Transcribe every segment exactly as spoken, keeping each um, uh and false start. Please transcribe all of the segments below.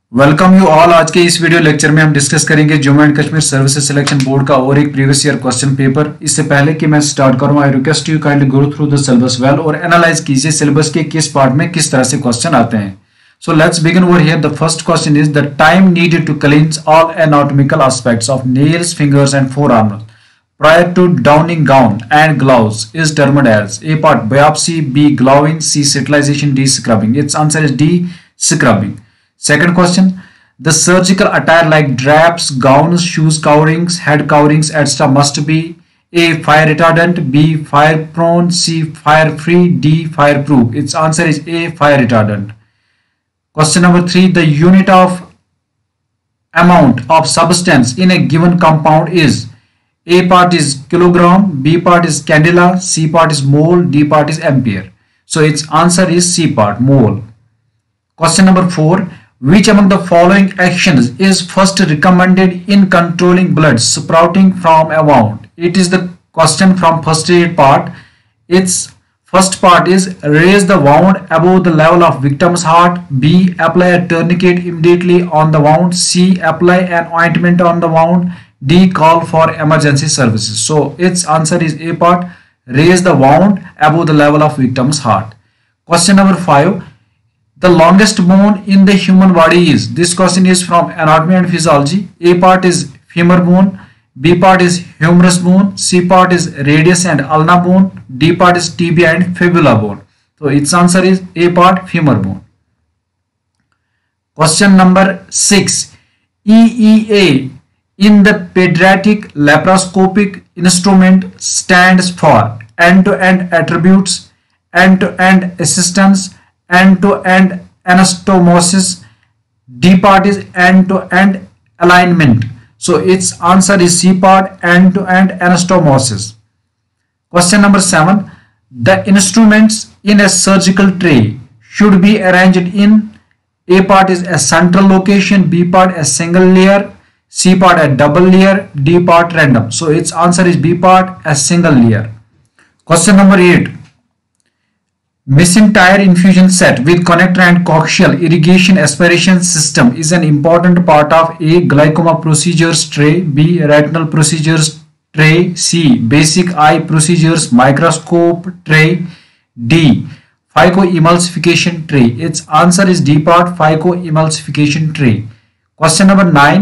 Welcome you all. आज के इस वीडियो लेक्चर में हम डिस्कस करेंगे Jammu and Kashmir services selection board का और एक प्रीवियस ईयर क्वेश्चन पेपर। इससे पहले कि मैं स्टार्ट करूं, I request you kindly go through the syllabus well और एनालाइज कीजिए सिलेबस के किस पार्ट में किस तरह से क्वेश्चन आते हैं। So let's begin over here. The first question is the time needed to cleanse all anatomical aspects of nails, fingers and forearms prior to donning gown and gloves is termed as A part biopsy, B gloving, C sterilization, D scrubbing. Its answer is D scrubbing. Second question, the surgical attire like drapes, gowns, shoes coverings, head coverings, et cetera must be A fire retardant, B fire prone, C fire free, D fireproof. Its answer is A fire retardant. Question number three, the unit of amount of substance in a given compound is A part is kilogram, B part is candela, C part is mole, D part is ampere. So its answer is C part, mole. Question number four, which among the following actions is first recommended in controlling blood sprouting from a wound? It is the question from first aid part. Its first part is raise the wound above the level of victim's heart, B apply a tourniquet immediately on the wound, C apply an ointment on the wound, D call for emergency services. So its answer is A part, raise the wound above the level of victim's heart. Question number five, the longest bone in the human body is, this question is from anatomy and physiology. A part is femur bone, B part is humerus bone, C part is radius and ulna bone, D part is tibia and fibula bone. So its answer is A part, femur bone. Question number six, E E A in the pediatric laparoscopic instrument stands for end-to-end attributes, end-to-end assistance, end-to-end anastomosis. D part is end-to-end alignment. So its answer is C part, end-to-end anastomosis. Question number seven, the instruments in a surgical tray should be arranged in A part is a central location, B part a single layer, C part a double layer, D part random. So its answer is B part, a single layer. Question number eight, missing tire infusion set with connector and coaxial irrigation aspiration system is an important part of A glaucoma procedures tray, B retinal procedures tray, C basic eye procedures microscope tray, D phycoemulsification tray. Its answer is D part, phycoemulsification tray. Question number nine,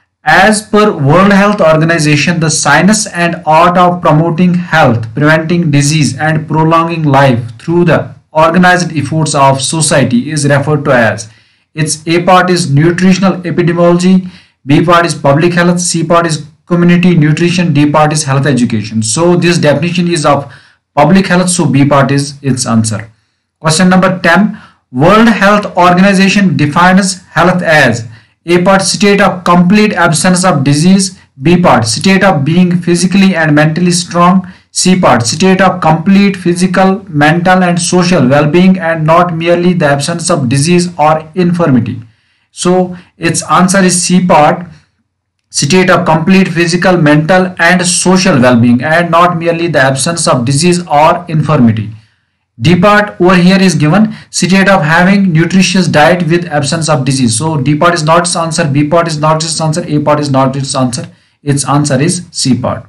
as per World Health Organization, the science and art of promoting health, preventing disease and prolonging life through the organized efforts of society is referred to as. Its A part is nutritional epidemiology, B part is public health, C part is community nutrition, D part is health education. So this definition is of public health, so B part is its answer. Question number ten, World Health Organization defines health as A part state of complete absence of disease, B part state of being physically and mentally strong, C part state of complete physical, mental and social well-being and not merely the absence of disease or infirmity. So its answer is C part, state of complete physical, mental and social well-being and not merely the absence of disease or infirmity. D part over here is given state of having nutritious diet with absence of disease. So D part is not its answer, B part is not its answer, A part is not its answer. Its answer is C part.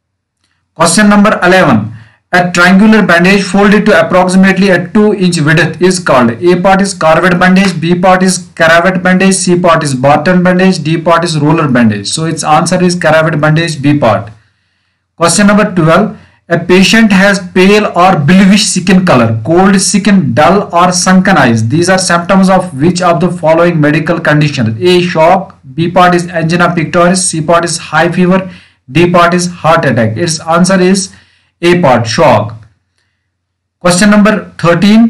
Question number eleven, a triangular bandage folded to approximately a two inch width is called. A part is carved bandage, B part is cravat bandage, C part is Barton bandage, D part is roller bandage. So its answer is cravat bandage, B part. Question number twelve, a patient has pale or bluish skin color, cold skin, dull or sunken eyes. These are symptoms of which of the following medical conditions? A shock, B part is angina pectoris, C part is high fever, D part is heart attack. Its answer is A part, shock. Question number thirteen,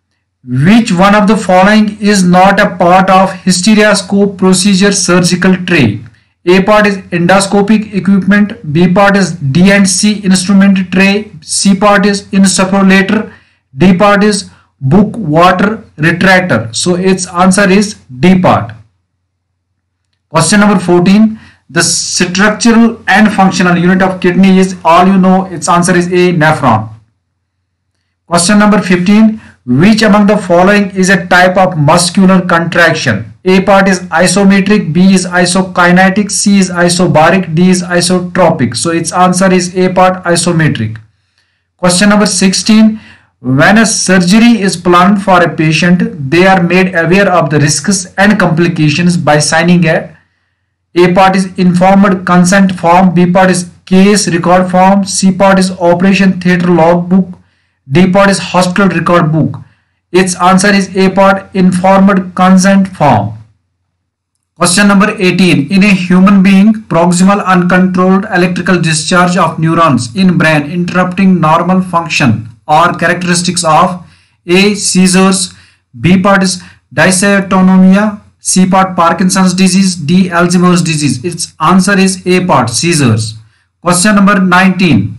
which one of the following is not a part of hysteroscope procedure surgical tray? A part is endoscopic equipment, B part is D and C instrument tray, C part is insufflator, D part is book water retractor. So its answer is D part. Question number fourteen, the structural and functional unit of kidney is, all you know, its answer is A, nephron. Question number fifteen, which among the following is a type of muscular contraction? A part is isometric, B is isokinetic, C is isobaric, D is isotropic. So its answer is A part, isometric. Question number sixteen. When a surgery is planned for a patient, they are made aware of the risks and complications by signing a A part is informed consent form, B part is case record form, C part is operation theatre logbook, D part is hospital record book. Its answer is A part, informed consent form. Question number eighteen. In a human being, proximal uncontrolled electrical discharge of neurons in brain interrupting normal function are characteristics of A. Seizures, B part is dysautonomia, C part Parkinson's disease, D Alzheimer's disease. Its answer is A part, seizures. Question number nineteen.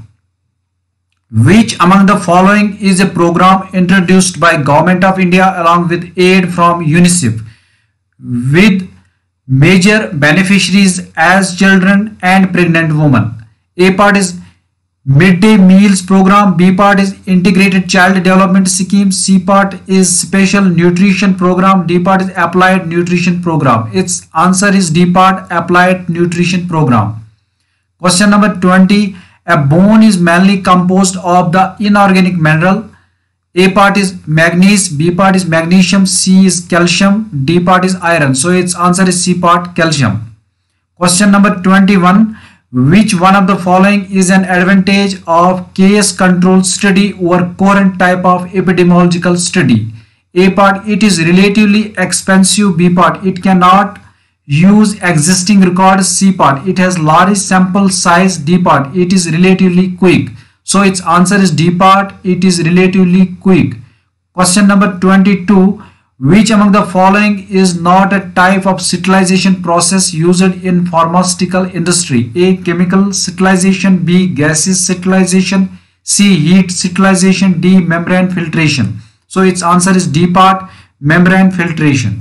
Which among the following is a program introduced by Government of India along with aid from UNICEF with major beneficiaries as children and pregnant women? A part is midday meals program, B part is integrated child development scheme, C part is special nutrition program, D part is applied nutrition program. Its answer is D part, applied nutrition program. Question number twenty. A bone is mainly composed of the inorganic mineral. A part is manganese, B part is magnesium, C is calcium, D part is iron. So its answer is C part, calcium. Question number twenty-one. Which one of the following is an advantage of case control study over current type of epidemiological study? A part, it is relatively expensive. B part, it cannot use existing records. C part, it has large sample size. D part, it is relatively quick. So its answer is D part, it is relatively quick. Question number twenty-two. Which among the following is not a type of sterilization process used in pharmaceutical industry? A. Chemical sterilization, B. gaseous sterilization, C. heat sterilization, D. membrane filtration. So its answer is D part, membrane filtration.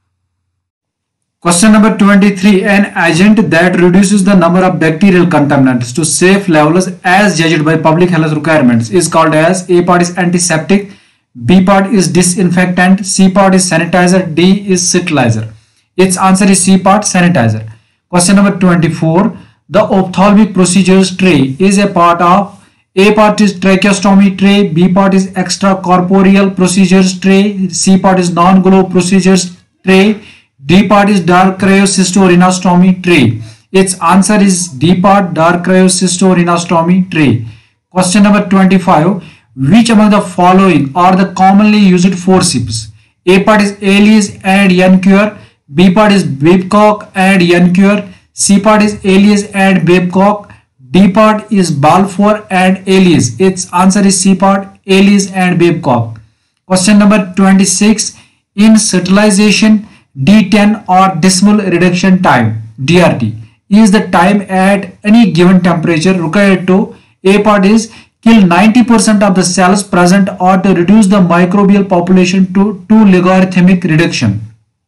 Question number twenty-three. An agent that reduces the number of bacterial contaminants to safe levels as judged by public health requirements is called as A part is antiseptic, B part is disinfectant, C part is sanitizer, D is sterilizer. Its answer is C part, sanitizer. Question number twenty-four. The ophthalmic procedures tray is a part of A part is tracheostomy tray, B part is extracorporeal procedures tray, C part is non-glove procedures tray, D part is dark cryocystorhinostomy tray. Its answer is D part, dark cryocystorhinostomy tray. Question number twenty-five. Which among the following are the commonly used forceps? A part is Alias and Yancure, B part is Babcock and Yancure, C part is Alias and Babcock, D part is Balfour and Alias. Its answer is C part, Alias and Babcock. Question number twenty-six. In sterilization, D ten or decimal reduction time, D R T, is the time at any given temperature required to A part is kill ninety percent of the cells present or to reduce the microbial population to two logarithmic reduction.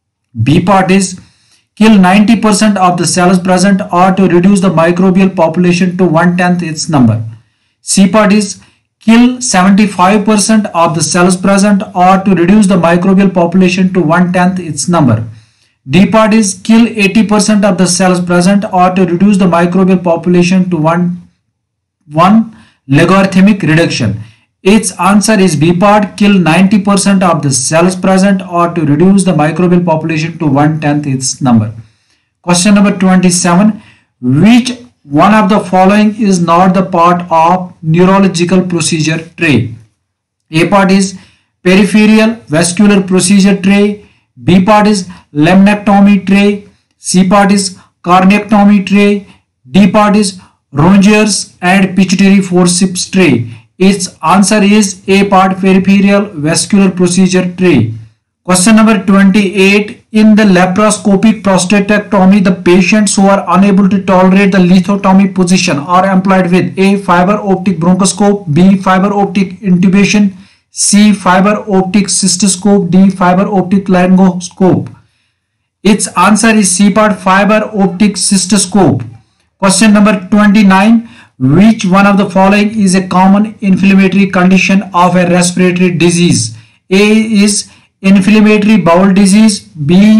B part is kill ninety percent of the cells present or to reduce the microbial population to one tenth its number. C part is kill seventy-five percent of the cells present or to reduce the microbial population to one tenth its number. D part is kill eighty percent of the cells present or to reduce the microbial population to one, one logarithmic reduction. Its answer is B part, kill ninety percent of the cells present or to reduce the microbial population to one tenth its number. Question number twenty-seven. Which one of the following is not the part of neurological procedure tray? A part is peripheral vascular procedure tray, B part is laminectomy tray, C part is corneectomy tray, D part is Rogers and pituitary forceps tray. Its answer is A part, peripheral vascular procedure tray. Question number twenty-eight. In the laparoscopic prostatectomy, the patients who are unable to tolerate the lithotomy position are employed with A. fiber optic bronchoscope, B. fiber optic intubation, C. fiber optic cystoscope, D. fiber optic laryngoscope. Its answer is C part, fiber optic cystoscope. Question number twenty-nine. Which one of the following is a common inflammatory condition of a respiratory disease? A is inflammatory bowel disease, B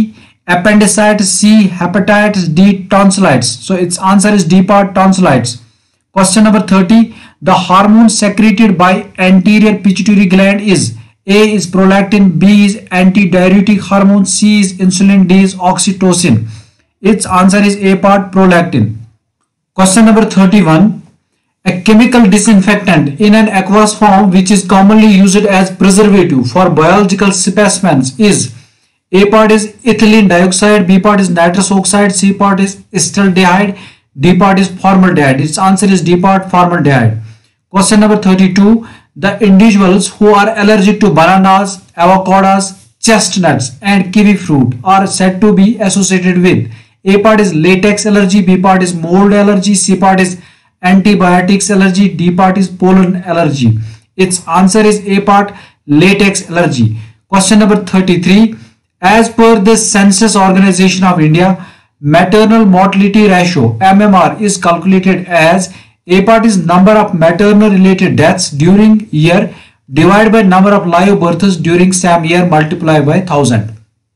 appendicitis, C hepatitis, D tonsillitis. So its answer is D part, tonsillitis. Question number thirty. The hormone secreted by anterior pituitary gland is A is prolactin, B is antidiuretic hormone, C is insulin, D is oxytocin. Its answer is A part, prolactin. Question number thirty-one. A chemical disinfectant in an aqueous form which is commonly used as preservative for biological specimens is A part is ethylene dioxide, B part is nitrous oxide, C part is acetaldehyde, D part is formaldehyde. Its answer is D part, formaldehyde. Question number thirty-two. The individuals who are allergic to bananas, avocados, chestnuts and kiwi fruit are said to be associated with A part is latex allergy, B part is mold allergy, C part is antibiotics allergy, D part is pollen allergy. Its answer is A part, latex allergy. Question number thirty-three. As per the Census Organization of India, maternal mortality ratio M M R is calculated as A part is number of maternal related deaths during year divided by number of live births during same year multiplied by one thousand.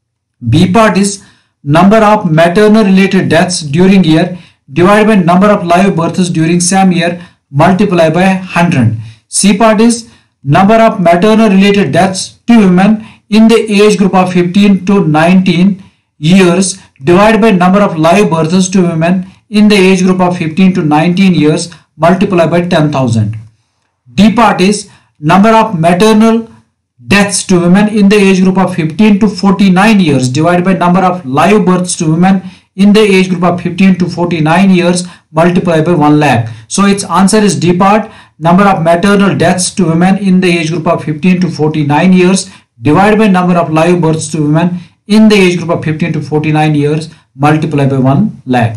B part is number of maternal related deaths during year divided by number of live births during same year multiplied by one hundred. C part is number of maternal related deaths to women in the age group of fifteen to nineteen years divided by number of live births to women in the age group of fifteen to nineteen years multiplied by ten thousand. D part is number of maternal deaths to women in the age group of fifteen to forty-nine years divided by number of live births to women in the age group of fifteen to forty-nine years multiplied by one lakh. So its answer is D part, number of maternal deaths to women in the age group of fifteen to forty-nine years divided by number of live births to women in the age group of fifteen to forty-nine years multiplied by one lakh.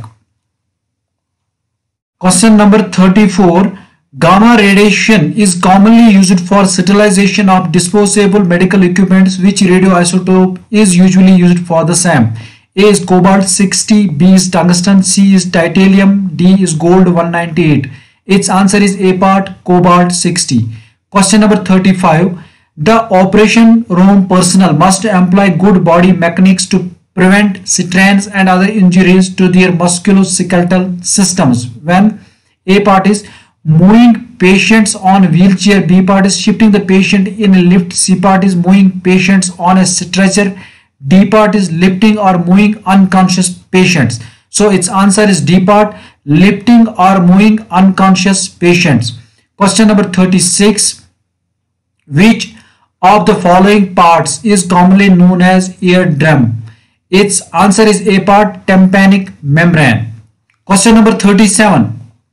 Question number thirty-four. Gamma radiation is commonly used for sterilization of disposable medical equipment. Which radioisotope is usually used for the same? A is cobalt sixty, B is tungsten, C is titanium, D is gold one ninety-eight. Its answer is A part, cobalt sixty. Question number thirty-five. The operation room personnel must employ good body mechanics to prevent strains and other injuries to their musculoskeletal systems when A part is moving patients on wheelchair, B part is shifting the patient in a lift, C part is moving patients on a stretcher, D part is lifting or moving unconscious patients. So its answer is D part, lifting or moving unconscious patients. Question number thirty-six. Which of the following parts is commonly known as eardrum? Its answer is A part, tympanic membrane. Question number thirty-seven.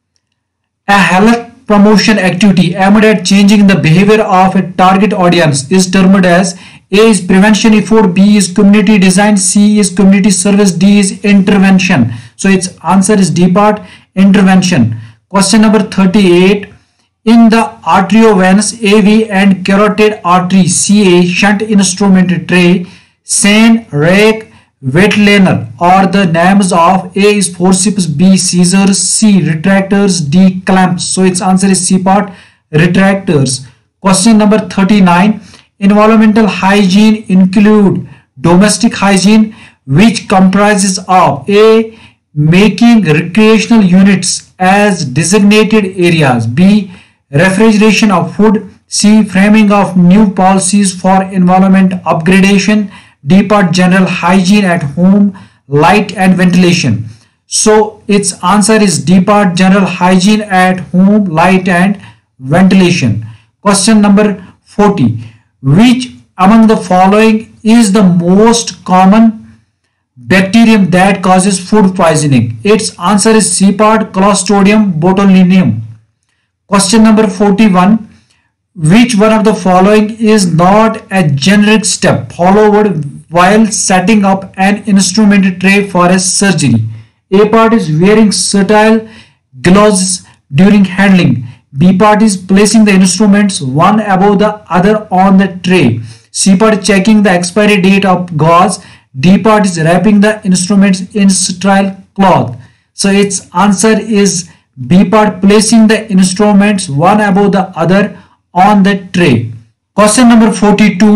A health promotion activity aimed at changing the behavior of a target audience is termed as A is prevention effort, B is community design, C is community service, D is intervention. So its answer is D part, intervention. Question number thirty-eight. In the arteriovenous A V and carotid artery C A shunt instrument tray, seine, rake, Wetlaner are the names of A is forceps, B scissors, C retractors, D clamps. So its answer is C part, retractors. Question number thirty-nine. Environmental hygiene include domestic hygiene, which comprises of A. making recreational units as designated areas, B. refrigeration of food, C. framing of new policies for environment upgradation, D part general hygiene at home, light and ventilation. So its answer is D part general hygiene at home, light and ventilation. Question number forty. Which among the following is the most common bacterium that causes food poisoning? Its answer is C part, Clostridium botulinum. Question number forty-one. Which one of the following is not a generic step followed while setting up an instrument tray for a surgery? A part is wearing sterile gloves during handling. B part is placing the instruments one above the other on the tray. C part is checking the expiry date of gauze. D part is wrapping the instruments in sterile cloth. So its answer is B part, placing the instruments one above the other on the tray. Question number forty-two.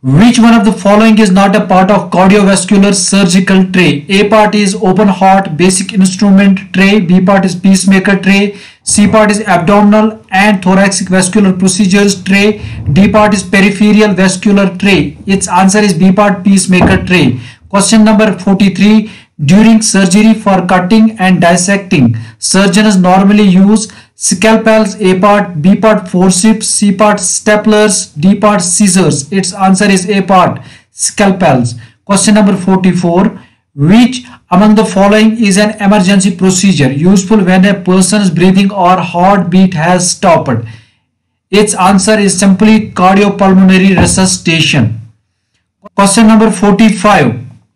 Which one of the following is not a part of cardiovascular surgical tray? A part is open heart basic instrument tray, B part is pacemaker tray, C part is abdominal and thoracic vascular procedures tray, D part is peripheral vascular tray. Its answer is B part, pacemaker tray. Question number forty-three. During surgery for cutting and dissecting, surgeons normally use scalpels, A part, B part forceps, C part staplers, D part scissors. Its answer is A part, scalpels. Question number forty-four. Which among the following is an emergency procedure useful when a person's breathing or heartbeat has stopped? Its answer is simply cardiopulmonary resuscitation. Question number forty-five.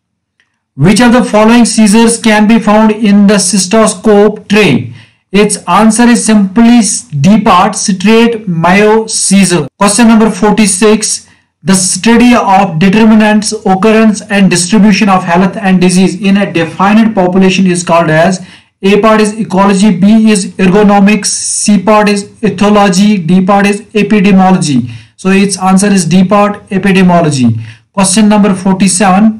Which of the following scissors can be found in the cystoscope tray? Its answer is simply D part, straight Mayo scissor. Question number forty-six. The study of determinants, occurrence and distribution of health and disease in a defined population is called as A part is ecology, B is ergonomics, C part is ethology, D part is epidemiology. So its answer is D part, epidemiology. Question number forty-seven.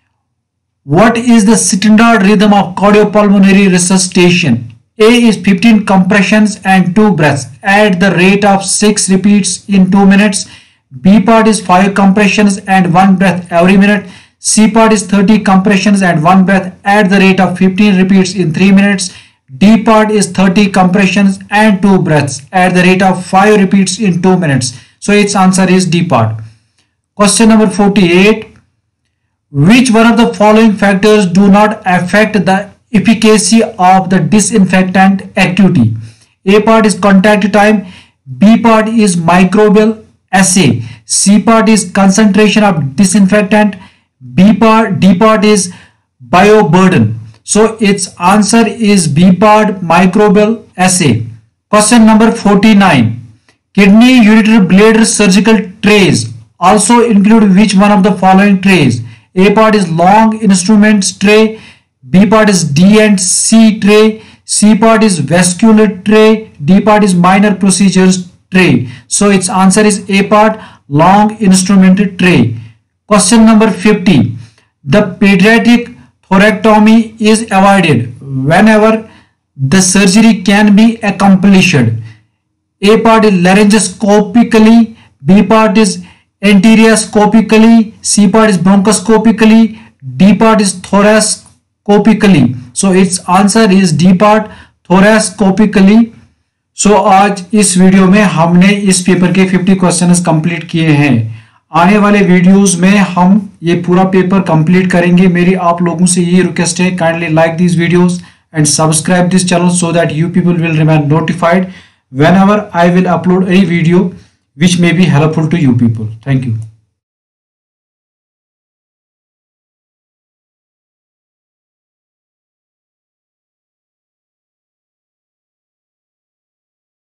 What is the standard rhythm of cardiopulmonary resuscitation? A is fifteen compressions and two breaths at the rate of six repeats in two minutes. B part is five compressions and one breath every minute. C part is thirty compressions and one breath at the rate of fifteen repeats in three minutes. D part is thirty compressions and two breaths at the rate of five repeats in two minutes. So its answer is D part. Question number forty-eight. Which one of the following factors do not affect the efficacy of the disinfectant activity? A part is contact time, B part is microbial assay, C part is concentration of disinfectant, B part, D part is bioburden. So its answer is B part, microbial assay. Question number forty-nine. Kidney ureter bladder surgical trays also include which one of the following trays? A part is long instruments tray, B part is D and C tray, C part is vascular tray, D part is minor procedures tray. So its answer is A part, long instrument tray. Question number fifty. The pediatric thoracotomy is avoided whenever the surgery can be accomplished. A part is laryngoscopically, B part is anterioscopically, C part is bronchoscopically, D part is thoracoscopically. So its answer is D part, thoracoscopically. So so, आज इस video में हमने इस paper के पचास questions complete किए हैं। आने वाले वीडियोस में हम ये पूरा पेपर कंप्लीट करेंगे। मेरी आप लोगों से ये रिक्वेस्ट है, kindly like this videos and subscribe this channel so that you people will remain notified whenever I will upload a video which may be helpful to you people. Thank you.